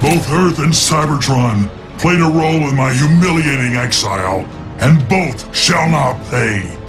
Both Earth and Cybertron played a role in my humiliating exile, and both shall not pay.